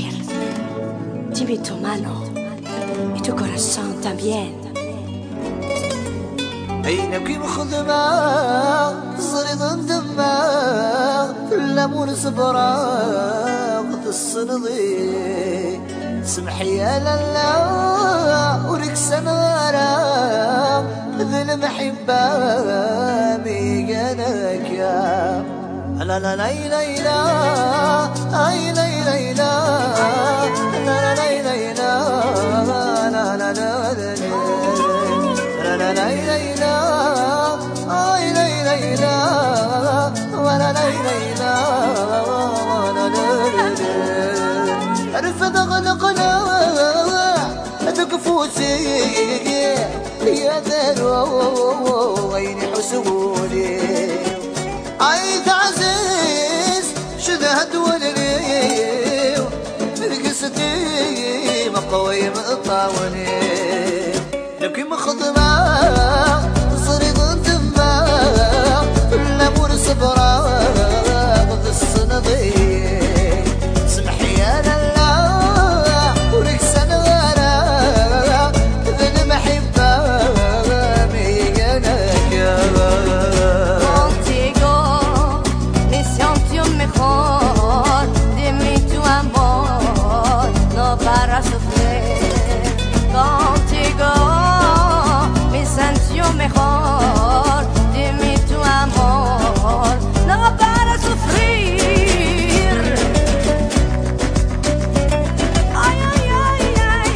sufrir. Dime tu mano y tu corazón también. عينك مخدمة صريض دماغ في الليمون صبراغ في الصنضي سمحي يا لالا وريك سنارة ذي المحبة ميقانك يا لا لا لا لا لا اي لا لا لا لا لا لا لا لا لا لا لا لا اي لا لا لا ولا لا لا ولا لا عرف غلقنا تكفوتي يا ذرو وين حسولي عيد عزيز شدهد ولريو رقصتي مقوي مطاوني لكي مخضمة صريض دماغ في الليمون صبراغ في الصنضي سمحي يا لالا وريك سنغارة ذي المحبة ميقانك يا Contigo me siento mejor, de mi tu amor no para sufrir. Contigo me siento mejor, de mi tu amor no para sufrir. Ay, ay, ay, ay.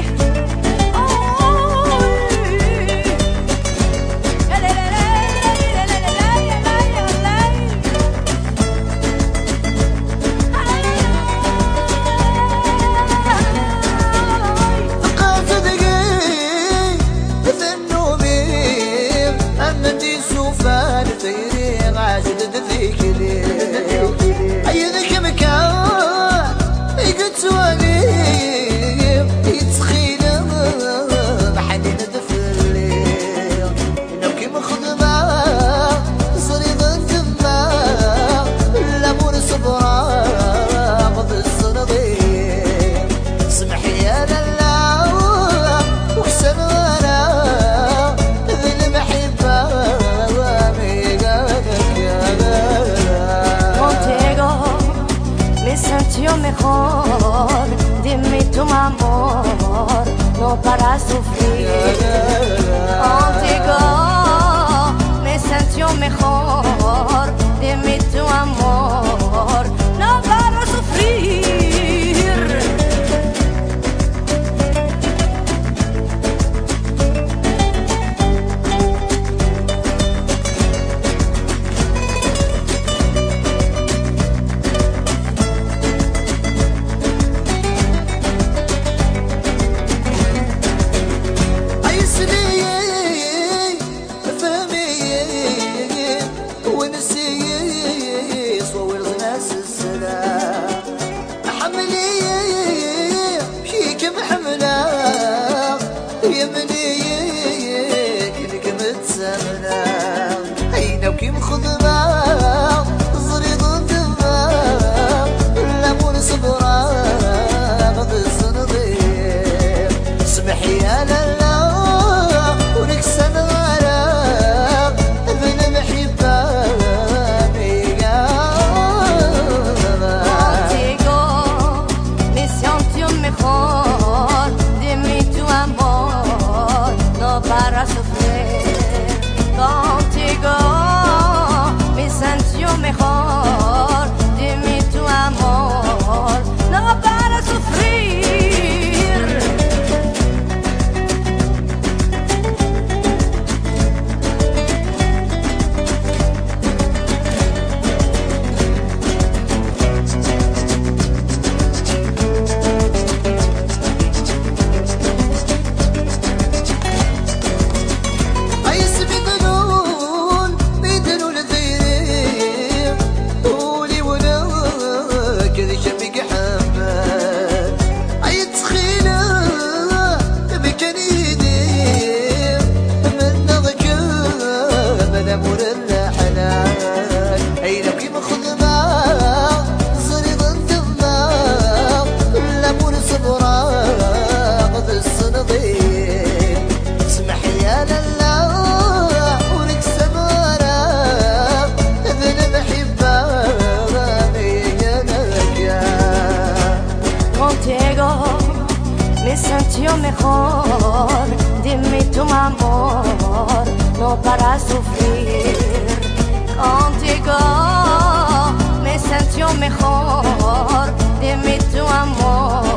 عيدك مكان قلت ولي يتخيل بحدي ندفل لو كيما خدمة صريض الدماغ الليمون صبراغ في الصنضي سمحي يا لالا وكسر غلا ذي المحبة ميقانك يا Contigo me siento mejor, dime tu amor, no para sufrir. Contigo me siento mejor, dime tu amor, no para sufrir. أي سنين me sentió mejor. Dime tu amor, no para sufrir. Contigo me sentió mejor. Dime tu amor,